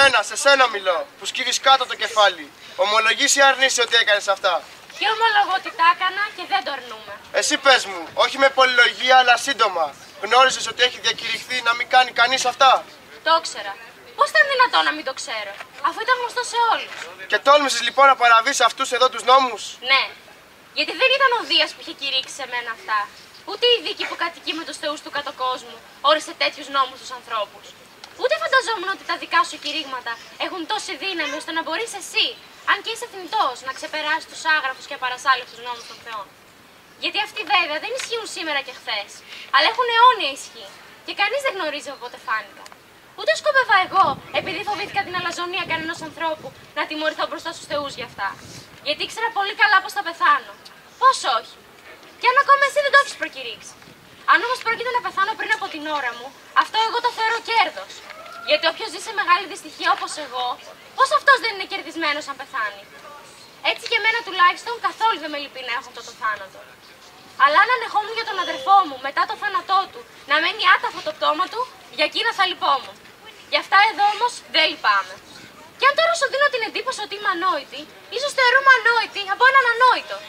μένα, σε σένα μιλώ, που σκύβεις κάτω το κεφάλι. Ομολογείς ή αρνείσαι ότι έκανες αυτά? Και ομολογώ ότι τα έκανα και δεν το αρνούμαι. Εσύ πες μου, όχι με πολυλογία αλλά σύντομα. Γνώριζες ότι έχει διακηρυχθεί να μην κάνει κανείς αυτά? Το ήξερα. Πώς ήταν δυνατόν να μην το ξέρω, αφού ήταν γνωστό σε όλους? Και τόλμησες λοιπόν να παραβείς αυτούς εδώ τους νόμους? Ναι, γιατί δεν ήταν ο Δίας που είχε κηρύξει σε μένα αυτά. Ούτε η δίκη που κατοικεί με τους θεούς του κατοκόσμου όρισε τέτοιους νόμους στους ανθρώπους. Ούτε φανταζόμουν ότι τα δικά σου κηρύγματα έχουν τόση δύναμη ώστε να μπορείς εσύ, αν και είσαι θνητός, να ξεπεράσεις τους άγραφους και απαρασάλευτους νόμους των θεών. Γιατί αυτοί βέβαια δεν ισχύουν σήμερα και χθες, αλλά έχουν αιώνια ισχύ και κανείς δεν γνωρίζει από πότε φάνηκαν. Ούτε σκόπευα εγώ, επειδή φοβήθηκα την αλαζονία κανενός ανθρώπου, να τιμωρηθώ μπροστά στους θεούς για αυτά. Γιατί ήξερα πολύ καλά πως θα πεθάνω. Πώς όχι. Και αν ακόμα εσύ δεν το έχεις προκηρύξει. Αν όμως πρόκειται να πεθάνω πριν από την ώρα μου, αυτό εγώ το θεωρώ κέρδος. Γιατί όποιος ζει σε μεγάλη δυστυχία όπως εγώ, πώς αυτός δεν είναι κερδισμένος αν πεθάνει? Έτσι και εμένα τουλάχιστον καθόλου δεν με λυπεί να έχω αυτό το θάνατο. Αλλά αν ανεχόμουν για τον αδερφό μου μετά το θάνατό του να μένει άταφο το πτώμα του, για εκείνα θα λυπόμουν. Γι' αυτά εδώ όμως δεν λυπάμαι. Και αν τώρα σου δίνω την εντύπωση ότι είμαι ανόητη, ίσως θεωρούμε ανόητη από έναν ανόητο.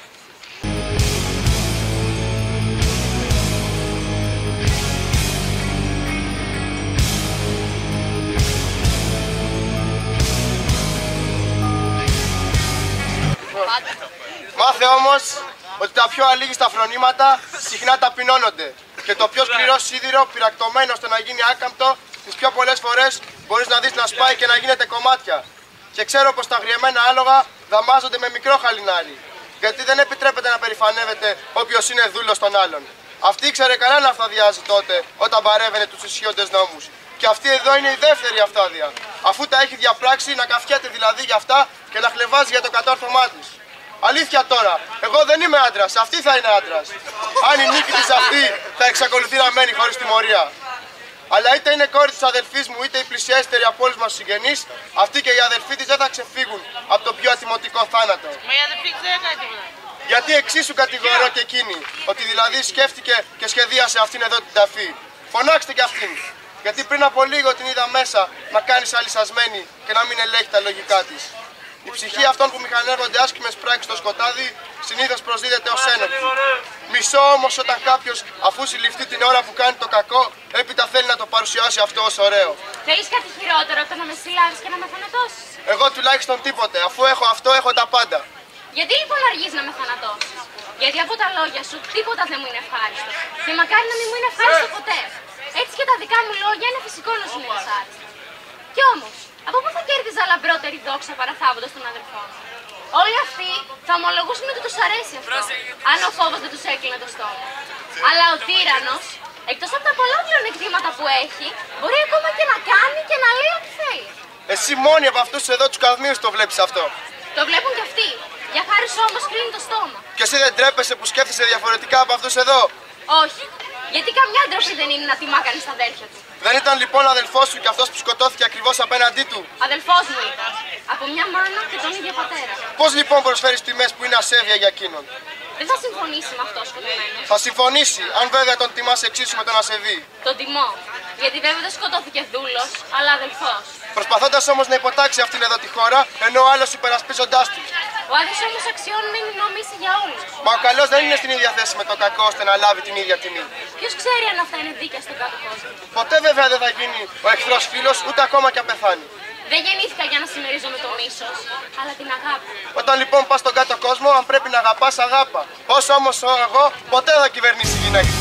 Μάθε όμως ότι τα πιο αλήγιστα φρονήματα συχνά ταπεινώνονται και το πιο σκληρό σίδηρο πυρακτωμένο ώστε να γίνει άκαμπτο, τις πιο πολλές φορές μπορείς να δεις να σπάει και να γίνεται κομμάτια. Και ξέρω πως τα αγριεμένα άλογα δαμάζονται με μικρό χαλινάρι, γιατί δεν επιτρέπεται να περηφανεύεται όποιος είναι δούλος των άλλων. Αυτή ήξερε καλά να αυταδιάζει τότε όταν παρέβαινε τους ισχύοντες νόμους. Και αυτή εδώ είναι η δεύτερη αυτάδεια, αφού τα έχει διαπράξει να καφιέται δηλαδή για αυτά και να χλεβάζει για το κατόρθωμά της. Αλήθεια τώρα, εγώ δεν είμαι άντρας, αυτή θα είναι άντρας. Αν η νίκη της αυτή θα εξακολουθεί να μένει χωρίς τιμωρία. Αλλά είτε είναι κόρη της αδελφής μου, είτε η πλησιέστερη από όλους μας συγγενείς, αυτή και οι αδελφοί της δεν θα ξεφύγουν από το πιο ατιμωτικό θάνατο. Μα η αδελφή της δεν έκανε τίποτα. Γιατί εξίσου κατηγορώ και εκείνη, ότι δηλαδή σκέφτηκε και σχεδίασε αυτήν εδώ την ταφή. Φωνάξτε και αυτήν. Γιατί πριν από λίγο την είδα μέσα να κάνει σαλισασμένη και να μην ελέγχει τα λογικά της. Η ψυχή αυτών που μηχανεύονται άσκημες πράξεις στο σκοτάδι συνήθως προσδίδεται ως ένοπλη. Μισώ όμως όταν κάποιος, αφού συλληφθεί την ώρα που κάνει το κακό, έπειτα θέλει να το παρουσιάσει αυτό ως ωραίο. Θέλεις κάτι χειρότερο από το να με συλλάβεις και να με θανατώσεις? Εγώ τουλάχιστον τίποτε. Αφού έχω αυτό, έχω τα πάντα. Γιατί λοιπόν αργείς να με θανατώσεις? Γιατί από τα λόγια σου τίποτα δεν μου είναι ευχάριστο. Και μακάρι να μην μου είναι ευχάριστο ποτέ. Έτσι και τα δικά μου λόγια είναι φυσικό να σου είναι δυσάρεστα. Κι όμως, από πού θα κέρδιζα λαμπρότερη δόξα παραθάβοντας τον αδερφό μου? Όλοι αυτοί θα ομολογούσαν ότι τους αρέσει αυτό, αν ο φόβος δεν τους έκλεινε το στόμα. Αλλά ο τύραννος, εκτός από τα πολλά πλεονεκτήματα που έχει, μπορεί ακόμα και να κάνει και να λέει ό,τι θέλει. Εσύ μόνη από αυτούς εδώ τους καθμίους το βλέπεις αυτό. Το βλέπουν κι αυτοί. Για χάρη σου όμως κλείνει το στόμα. Και εσύ δεν τρέπεσαι που σκέφτεσαι διαφορετικά από αυτούς εδώ? Όχι. Γιατί καμιά ντροπή δεν είναι να τιμά κανείς τα αδέρφια του. Δεν ήταν λοιπόν αδελφός σου και αυτός που σκοτώθηκε ακριβώς απέναντί του? Αδελφός μου ήταν. Από μια μάνα και τον ίδιο πατέρα. Πώς λοιπόν προσφέρεις τιμές που είναι ασέβεια για εκείνον? Δεν θα συμφωνήσει με αυτό σκοτωμένο. Θα συμφωνήσει, αν βέβαια τον τιμάς εξίσου με τον ασεβή. Τον τιμώ. Γιατί βέβαια δεν σκοτώθηκε δούλος, αλλά αδελφός. Προσπαθώντας όμως να υποτάξει αυτήν εδώ τη χώρα, ενώ ο άλλος υπερασπίζοντάς τη. Ο Άδης όμως αξιώνει να είναι νόμιση για όλους. Μα ο καλός δεν είναι στην ίδια θέση με το κακό ώστε να λάβει την ίδια τιμή. Ποιος ξέρει αν αυτά είναι δίκαια στον κάτω κόσμο? Ποτέ βέβαια δεν θα γίνει ο εχθρός φίλος, ούτε ακόμα και αν πεθάνει. Δεν γεννήθηκα για να συμμερίζομαι το μίσος, αλλά την αγάπη. Όταν λοιπόν πας στον κάτω κόσμο, αν πρέπει να αγαπάς, αγάπα. Όσο όμως εγώ, ποτέ δεν θα κυβερνήσει η γυναίκα.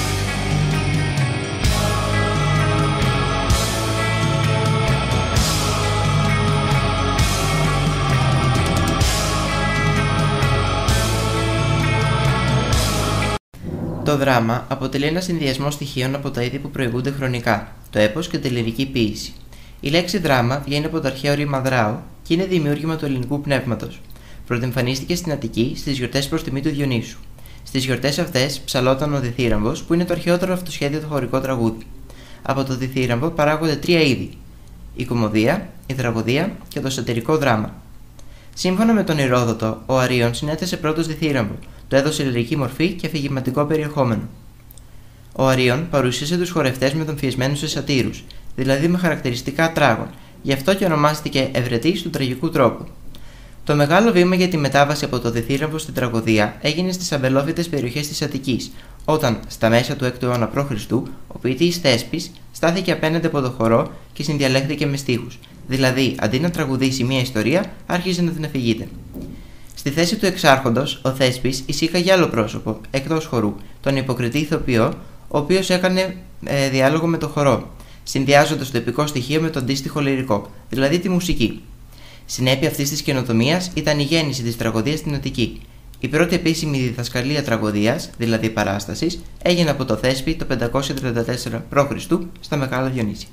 Το δράμα αποτελεί ένα συνδυασμό στοιχείων από τα είδη που προηγούνται χρονικά, το έπος και τη λυρική ποίηση. Η λέξη δράμα βγαίνει από το αρχαίο ρήμα δράο και είναι δημιούργημα του ελληνικού πνεύματος. Πρωτεμφανίστηκε στην Αττική στις γιορτές προς τιμή του Διονύσου. Στις γιορτές αυτές ψαλόταν ο διθύραμβος, που είναι το αρχαιότερο αυτοσχέδιο χωρικό τραγούδι. Από το διθύραμβο παράγονται τρία είδη: η κωμωδία, η τραγωδία και το σατυρικό δράμα. Σύμφωνα με τον Ηρόδοτο, ο Αρίων συνέθεσε πρώτος διθύραμβο, του έδωσε λυρική μορφή και αφηγηματικό περιεχόμενο. Ο Αρίων παρουσίασε τους χορευτές μεταμφιεσμένους σε σατύρους, δηλαδή με χαρακτηριστικά τράγων, γι' αυτό και ονομάστηκε Ευρετής του τραγικού τρόπου. Το μεγάλο βήμα για τη μετάβαση από το διθύραμβο στην τραγωδία έγινε στις αμπελόφυτες περιοχές της Αττικής, όταν, στα μέσα του 6ου αιώνα π.Χ., ο ποιητής Θέσπης στάθηκε απέναντι από το χορό και συνδιαλέχθηκε με στίχους, δηλαδή αντί να τραγουδήσει μια ιστορία, άρχιζε να την αφηγείται. Στη θέση του εξάρχοντος, ο Θέσπης εισήγαγε άλλο πρόσωπο, εκτός χορού, τον υποκριτή ηθοποιό, ο οποίος έκανε διάλογο με το χορό, συνδυάζοντας το επικό στοιχείο με το αντίστοιχο λυρικό, δηλαδή τη μουσική. Συνέπεια αυτής της καινοτομίας ήταν η γέννηση της τραγωδίας στην Αττική. Η πρώτη επίσημη διδασκαλία τραγωδίας, δηλαδή παράστασης, έγινε από το Θέσπη το 534 π.Χ. στα Μεγάλα Διονύσια.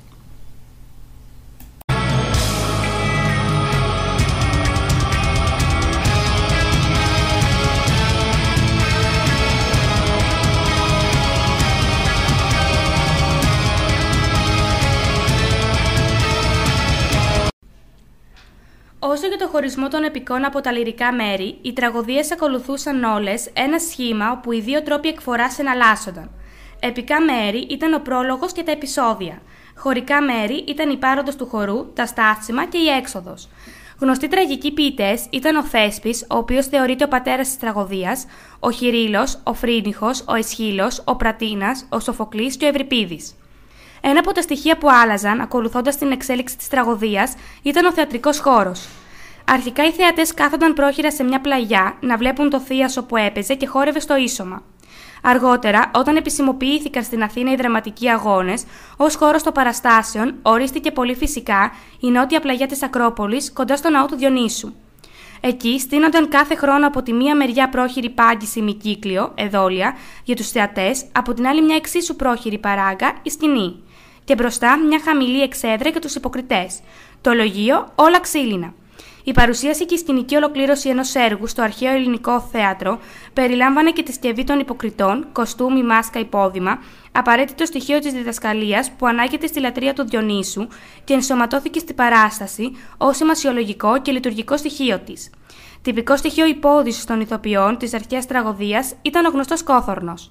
Όσο για το χωρισμό των επικών από τα λυρικά μέρη, οι τραγωδίες ακολουθούσαν όλες ένα σχήμα όπου οι δύο τρόποι εκφοράς εναλλάσσονταν. Επικά μέρη ήταν ο πρόλογος και τα επεισόδια. Χωρικά μέρη ήταν η πάροδος του χορού, τα στάσιμα και η έξοδος. Γνωστοί τραγικοί ποιητές ήταν ο Θέσπης, ο οποίος θεωρείται ο πατέρας της τραγωδίας, ο Χειρίλος, ο Φρίνιχος, ο Αισχύλος, ο Πρατίνας, ο Σοφοκλής και ο Ευρυπίδης. Ένα από τα στοιχεία που άλλαζαν, ακολουθώντας την εξέλιξη της τραγωδίας, ήταν ο θεατρικός χώρος. Αρχικά οι θεατές κάθονταν πρόχειρα σε μια πλαγιά να βλέπουν το θίασο που έπαιζε και χόρευε στο ίσωμα. Αργότερα, όταν επισημοποιήθηκαν στην Αθήνα οι δραματικοί αγώνες, ως χώρος των παραστάσεων ορίστηκε πολύ φυσικά η νότια πλαγιά της Ακρόπολης κοντά στο ναό του Διονύσου. Εκεί στείνονταν κάθε χρόνο από τη μία μεριά πρόχειρη πάγκηση ημικύκλιο, εδόλια, για τους θεατές, από την άλλη μια εξίσου πρόχειρη παράγκα, η σκηνή. Και μπροστά μια χαμηλή εξέδρα για τους υποκριτές. Το λογείο, όλα ξύλινα. Η παρουσίαση και η σκηνική ολοκλήρωση ενός έργου στο αρχαίο ελληνικό θέατρο περιλάμβανε και τη συσκευή των υποκριτών, κοστούμι, μάσκα, υπόδημα, απαραίτητο στοιχείο της διδασκαλίας που ανάγεται στη λατρεία του Διονύσου και ενσωματώθηκε στην παράσταση ως σημασιολογικό και λειτουργικό στοιχείο της. Τυπικό στοιχείο υπόδησης των ηθοποιών της αρχαίας τραγωδίας ήταν ο γνωστός κόθορνος.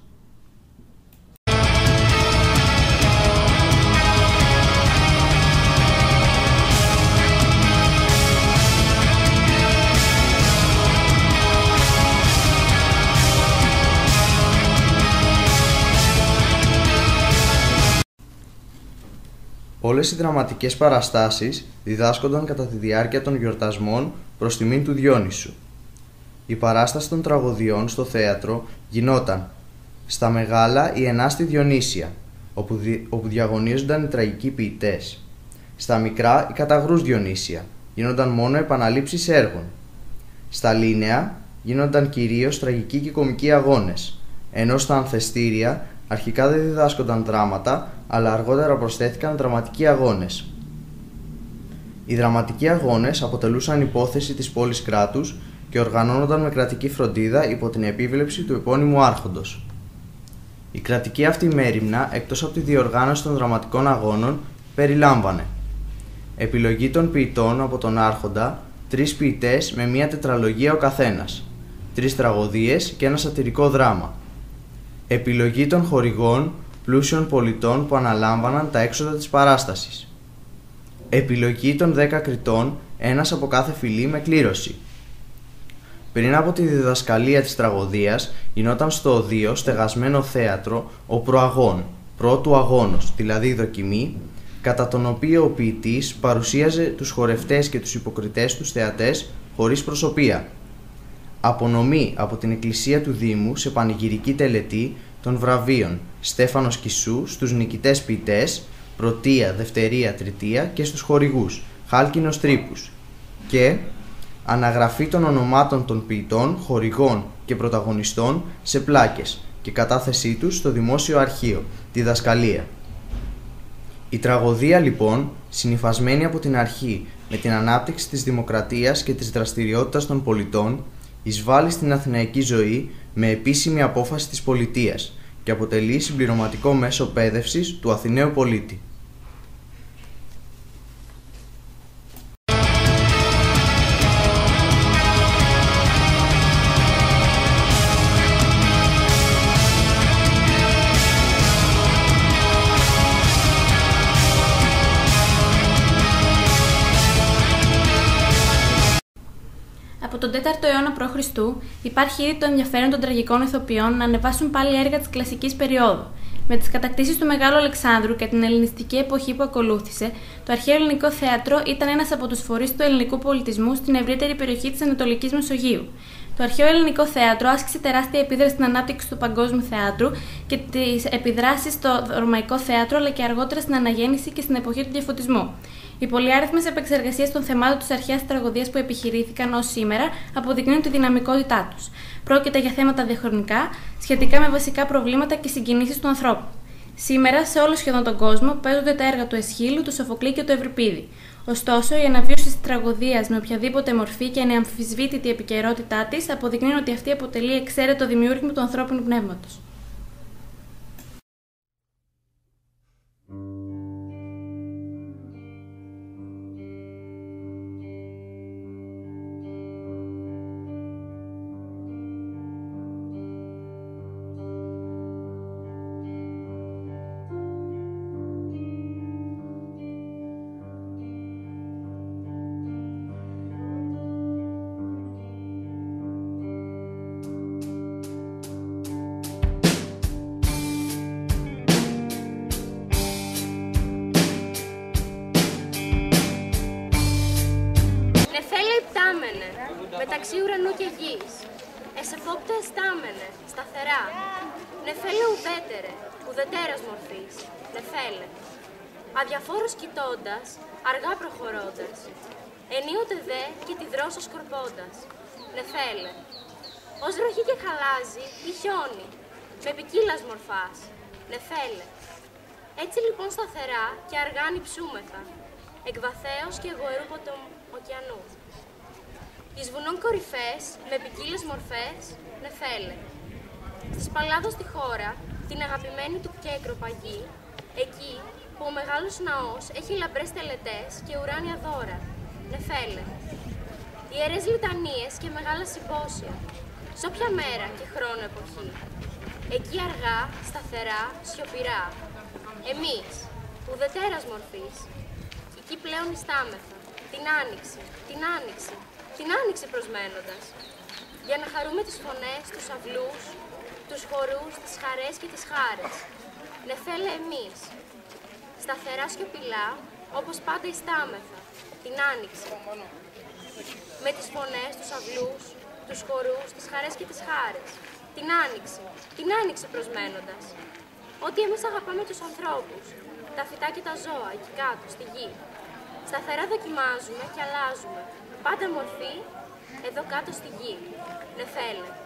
Όλες οι δραματικές παραστάσεις διδάσκονταν κατά τη διάρκεια των γιορτασμών προς τιμήν του Διόνυσου. Η παράσταση των τραγωδιών στο θέατρο γινόταν στα μεγάλα η ενάστη Διονύσια, όπου διαγωνίζονταν οι τραγικοί ποιητές. Στα μικρά η καταγρούς Διονύσια, γίνονταν μόνο επαναλήψεις έργων. Στα λίνεα γίνονταν κυρίως τραγικοί και κομικοί αγώνες, ενώ στα ανθεστήρια αρχικά δεν διδάσκονταν δράματα, αλλά αργότερα προσθέθηκαν δραματικοί αγώνες. Οι δραματικοί αγώνες αποτελούσαν υπόθεση της πόλης κράτους και οργανώνονταν με κρατική φροντίδα υπό την επίβλεψη του επώνυμου άρχοντος. Η κρατική αυτή μέριμνα, εκτός από τη διοργάνωση των δραματικών αγώνων, περιλάμβανε επιλογή των ποιητών από τον άρχοντα, 3 ποιητές με μία τετραλογία ο καθένας, 3 τραγωδίες και ένα σατυρικό δράμα, επιλογή των χορηγών πλούσιων πολιτών που αναλάμβαναν τα έξοδα της παράστασης, επιλογή των 10 κριτών, ένας από κάθε φυλή με κλήρωση. Πριν από τη διδασκαλία της τραγωδίας γινόταν στο οδείο στεγασμένο θέατρο ο προαγών, πρώτου αγώνος, δηλαδή δοκιμή, κατά τον οποίο ο ποιητής παρουσίαζε τους χορευτές και τους υποκριτές τους θεατές χωρίς προσωπία. Απονομή από την Εκκλησία του Δήμου σε πανηγυρική τελετή των βραβείων Στέφανος Κισού στους νικητές ποιητές, πρωτεία, δευτερία, τριτεία και στους χορηγούς Χάλκινος Τρίπους και αναγραφή των ονομάτων των ποιητών, χορηγών και πρωταγωνιστών σε πλάκες και κατάθεσή τους στο δημόσιο αρχείο, τη διδασκαλία. Η τραγωδία λοιπόν, συνυφασμένη από την αρχή με την ανάπτυξη της δημοκρατίας και της δραστηριότητας των πολιτών, εισβάλλει στην αθηναϊκή ζωή με επίσημη απόφαση της πολιτείας και αποτελεί συμπληρωματικό μέσο παίδευσης του Αθηναίου πολίτη. τον 4ο αιώνα π.Χ. υπάρχει ήδη το ενδιαφέρον των τραγικών ηθοποιών να ανεβάσουν πάλι έργα της κλασικής περίοδου. Με τις κατακτήσεις του Μεγάλου Αλεξάνδρου και την ελληνιστική εποχή που ακολούθησε, το αρχαίο ελληνικό θέατρο ήταν ένας από τους φορείς του ελληνικού πολιτισμού στην ευρύτερη περιοχή της Ανατολικής Μεσογείου. Το αρχαίο ελληνικό θέατρο άσκησε τεράστια επίδραση στην ανάπτυξη του παγκόσμιου θεάτρου και τις επιδράσεις στο ρωμαϊκό θέατρο, αλλά και αργότερα στην αναγέννηση και στην εποχή του διαφωτισμού. Οι πολυάριθμες επεξεργασίες των θεμάτων της αρχαίας τραγωδίας που επιχειρήθηκαν ως σήμερα αποδεικνύουν τη δυναμικότητά τους. Πρόκειται για θέματα διαχρονικά, σχετικά με βασικά προβλήματα και συγκινήσεις του ανθρώπου. Σήμερα, σε όλο σχεδόν τον κόσμο, παίζονται τα έργα του Αισχύλου, του Σοφοκλή και του Ευρυπίδη. Ωστόσο, η αναβίωση της τραγωδίας με οποιαδήποτε μορφή και αναμφισβήτητη επικαιρότητά της αποδεικνύουν ότι αυτή αποτελεί εξαίρετο δημιούργημα του ανθρώπινου πνεύματος. Μεταξύ ουρανού και γης, εσεφόπτα εστάμενε, σταθερά, νεφέλε ουδέτερε, ουδετέρας μορφής, νεφέλε. Αδιαφόρος κοιτώντας, αργά προχωρώντας, ενίοτε δε και τη δρόσο σκορπώντας, νεφέλε. Ως βροχή και χαλάζει ή χιόνι, με ποικίλας μορφάς, νεφέλε. Έτσι λοιπόν σταθερά και αργά νυψούμεθα, εκβαθέως και εγωερού ποτομ ωκεανού. Εις βουνών κορυφές, με ποικίλες μορφές, νεφέλε. Στις Παλάδος τη χώρα, την αγαπημένη του Κέκρο παγή, εκεί που ο μεγάλος ναός έχει λαμπρές τελετές και ουράνια δώρα, νεφέλε. Ιερές λιτανίες και μεγάλα συμπόσια, σ' όποια μέρα και χρόνο εποχή. Εκεί αργά, σταθερά, σιωπηρά. Εμείς, ουδετέρας μορφής, εκεί πλέον ιστάμεθα, την άνοιξη, την άνοιξη προσμένοντας, για να χαρούμε τις φωνές, τους αυλούς, τους χορούς, τις χαρές και τις χάρες. Νεφέλε εμείς, σταθερά σιωπηλά, όπως πάντα ιστάμεθα, την άνοιξη. Με τις φωνές, τους αυλούς, τους χορούς, τις χαρές και τις χάρες. Την άνοιξη προσμένοντας. Ότι εμείς αγαπάμε τους ανθρώπους, τα φυτά και τα ζώα, εκεί κάτω, στη γη. Σταθερά δοκιμάζουμε και αλλάζουμε. Πάντα μορφή, εδώ κάτω στη γη. Νεφέλε.